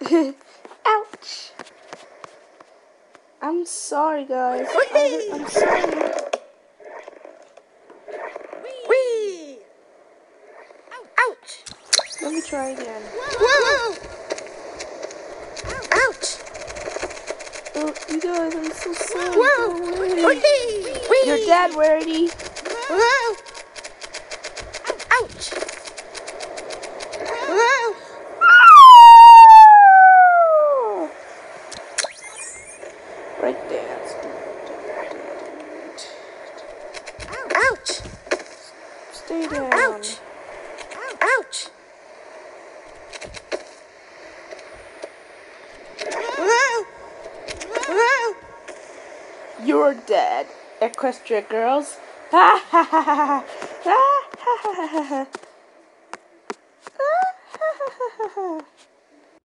Ouch! I'm sorry, guys. I'm sorry. Whee! Ouch! Let me try again. Whoa! Ouch! Oh, you guys, I'm so sorry. Whoa! Whee! You're dead, Wordy. Whoa! Ouch! Whoa! Right there. Ouch! Stay down. Ouch! Ouch! Whoa! Whoa! You're dead, Equestria Girls. Ha ha ha ha ha ha ha ha ha ha ha ha ha ha.